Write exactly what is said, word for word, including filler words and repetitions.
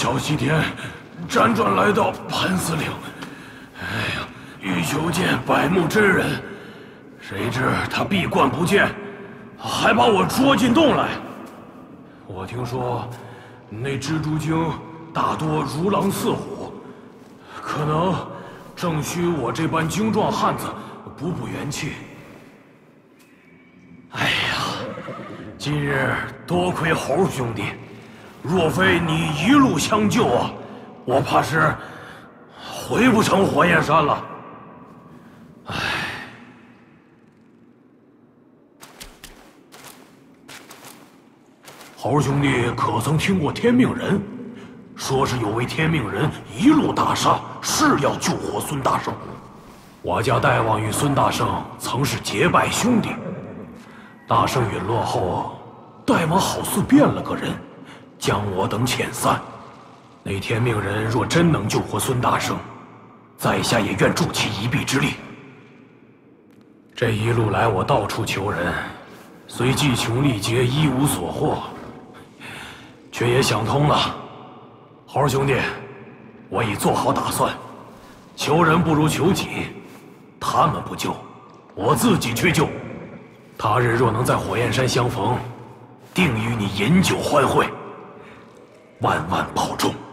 少西天辗转来到潘司令，哎呀，欲求见百目真人，谁知他闭关不见，还把我捉进洞来。我听说那蜘蛛精大多如狼似虎，可能正需我这般精壮汉子补补元气。哎呀，今日多亏猴兄弟，若非你一路相救啊，我怕是回不成火焰山了。唉。猴兄弟可曾听过天命人？说是有位天命人一路大杀，誓要救活孙大圣。我家大王与孙大圣曾是结拜兄弟。大圣陨落后，大王好似变了个人，将我等遣散。那天命人若真能救活孙大圣，在下也愿助其一臂之力。这一路来，我到处求人，虽计穷力竭，一无所获，却也想通了。猴兄弟，我已做好打算，求人不如求己，他们不救，我自己去救。他日若能在火焰山相逢，定与你饮酒欢会。万万保重。